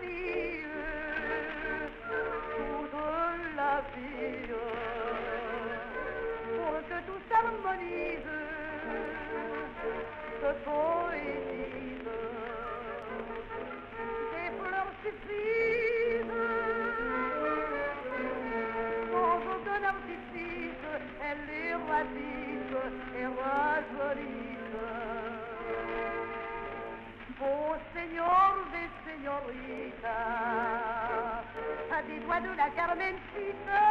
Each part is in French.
vie, toute la vie, pour que tout s'harmonise, se poétise. Des fleurs suffisent, sans aucun artifice, elles les ravissent et rajeunissent. Beaux seigneurs et señoritas, à des doigts de la Carmencita,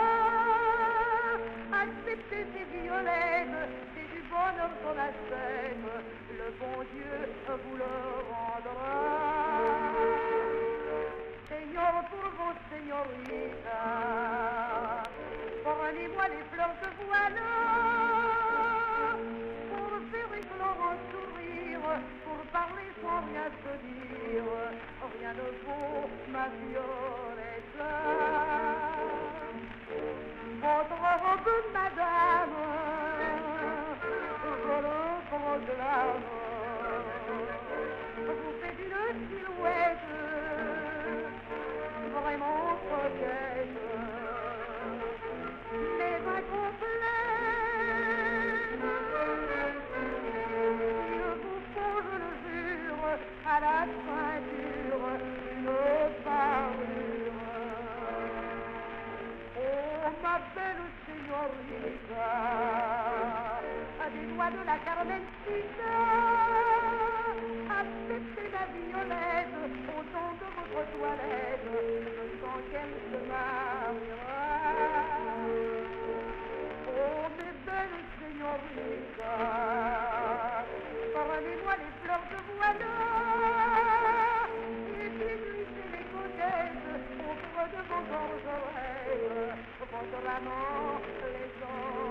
acceptez ces violettes, c'est du bonheur sur la scène, le bon Dieu vous le rendra. Seigneur, pour vos señoritas, prenez-moi les fleurs de voile, pour faire éclore un sourire, pour parler sans rien se dire, rien ne vaut ma violette. Votre robe, madame, je le proclame, vous faites une silhouette vraiment coquette, mais incomplète. Il vous faut, je le jure, à la ceinture une parure. Oh, ma belle señorita, à des doigts de la Carmencita, acceptez la violette au son de votre toilette, je sens qu'elle se mariera. Oh, mes belles señoritas, prenez-moi les fleurs de voile et glissez les coquettes au creux de vos gorges oreilles, votre amant les